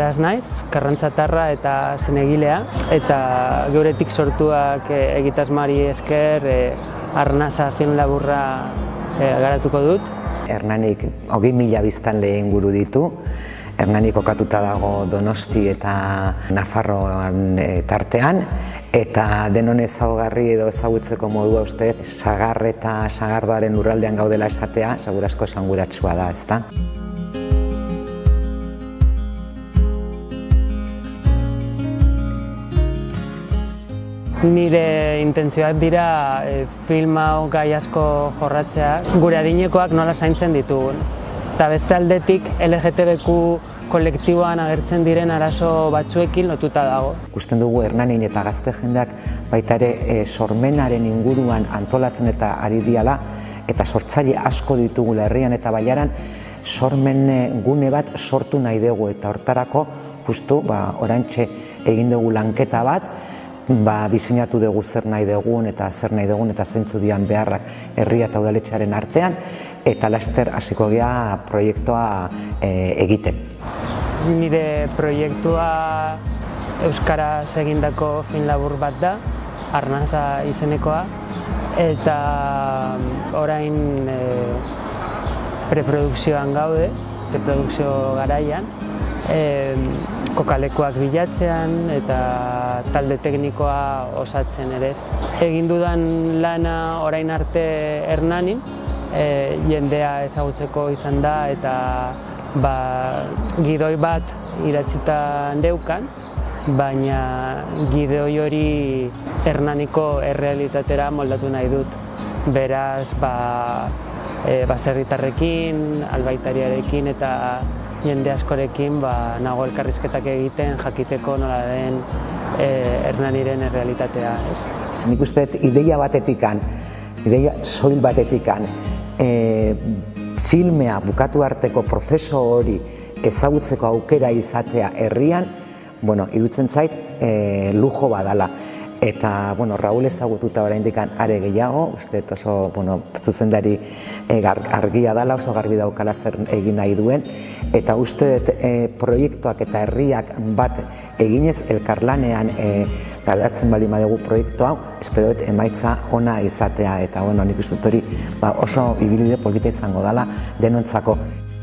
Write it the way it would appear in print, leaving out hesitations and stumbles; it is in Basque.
Aras naiz, karrantzatarra eta zenegilea, eta geuretik sortuak egitasmari esker Arnasa film laburra garatuko dut. Hernanik 20.000 biztanle inguru ditu. Hernani kokatuta dago Donosti eta Nafarroan tartean, eta denon ezaugarri edo ezagutzeko modua uste, Sagar eta Sagardoaren lurraldean gaudela esatea, segurazko esanguratsua da, ezta? Nire intentzioak dira film hau gai asko jorratzea, gure adinekoak nola zaintzen ditugun. Eta beste aldetik LGTBQ kolektiboan agertzen diren arazo batzuekin lotuta dago. Ikusten dugu Hernanin eta gazte jendeak baita ere sormenaren inguruan antolatzen eta ari diala, eta sortzaile asko ditugula herrian eta bailaran, sormen gune bat sortu nahi dugu, eta hortarako justu oraintxe egin dugu lanketa bat, diseinatu dugu zer nahi dugun eta zeintzu dian beharrak herria eta udaletxearen artean, eta laster hasiko gea proiektua egiten. Nire proiektua euskaraz egindako film labur bat da, Arnasa izenekoa, eta orain preprodukzioan gaude, preprodukzio garaian, kokalekuak bilatzean eta talde teknikoa osatzen ere. Egin dudan lana orain arte Hernanin, jendea ezagutzeko izan da, eta gidoi bat idatzita neukan, baina gidoi hori Hernaniko errealitatera moldatu nahi dut. Beraz, baserritarrekin, albaitariarekin eta jende askorekin nago elkarrizketak egiten jakiteko nola den Hernaniren errealitatea. Nik uste ideia batetikan, ideia soil batetikan, filmea bukatu arteko prozeso hori ezagutzeko aukera izatea herrian, iruditzen zait lujo badala. Eta, Raúl ezagututa oraindik are gehiago, uste oso zuzendari argia dela, oso garbi daukala zer egin nahi duen, eta uste proiektuak eta herriak bat eginez elkarlanean garatzen baldin badugu proiektu hau, espero dut emaitza ona izatea, eta nik uste hori oso ibilbide polita izango dela denontzako.